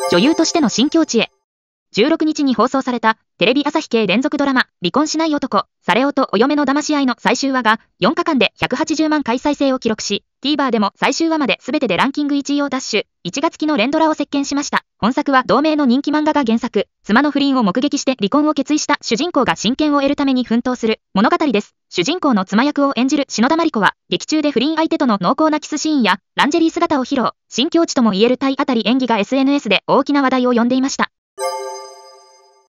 女優としての新境地へ。16日に放送されたテレビ朝日系連続ドラマ離婚しない男、されおとお嫁の騙し合いの最終話が4日間で180万回再生を記録し、TVer でも最終話まで全てでランキング1位を奪取、1月期の連ドラを席巻しました。本作は同名の人気漫画が原作、妻の不倫を目撃して離婚を決意した主人公が親権を得るために奮闘する物語です。主人公の妻役を演じる篠田麻里子は、劇中で不倫相手との濃厚なキスシーンやランジェリー姿を披露、新境地とも言える体当たり演技が SNS で大きな話題を呼んでいました。